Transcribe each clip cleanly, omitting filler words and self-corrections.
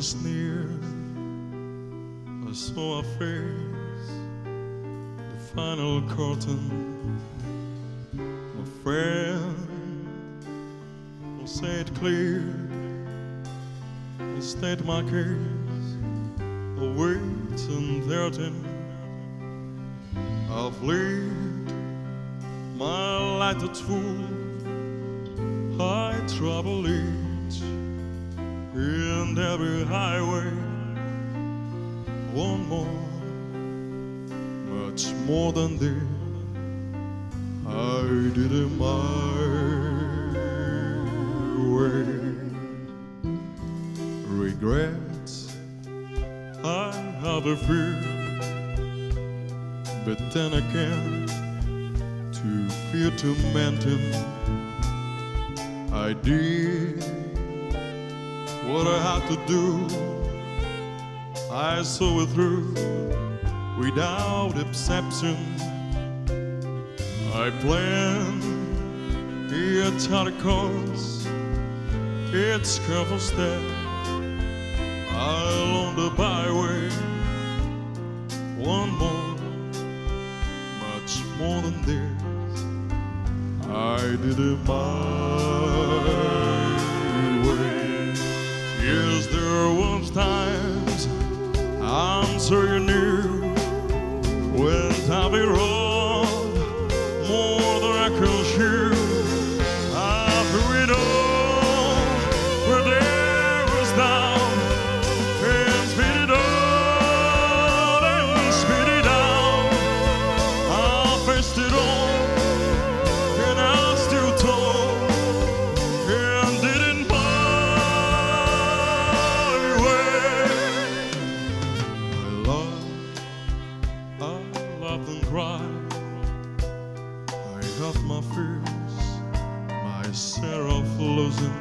is near, I saw a face, the final curtain. My friend will say it clear, I'll state my case, I'll wait uncertain. I've lived my life at full, I travel each and every highway. One more, much more than this, I did it my way. Regrets, I have a few, but then again, too fear to mention. I did what I had to do, I saw it through without exception. I planned each other course, each careful step along the byway. One more, much more than this, I did it my way. Yes, there was times I'm sure you knew when I've been wrong more than I can chew. After it all, where there was down, and spit it out and spit it out. I faced it all, and I still told, and didn't my way. I laughed and cried, I have my fears, my share of losing.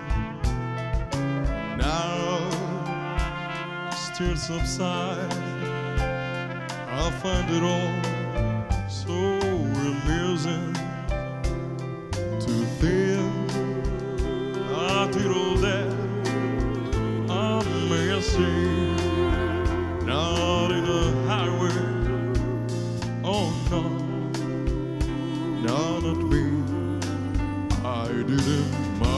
Now still subside, I find it all so amusing to think I did all that I may see, not in a highway. Oh no, not me, I did it my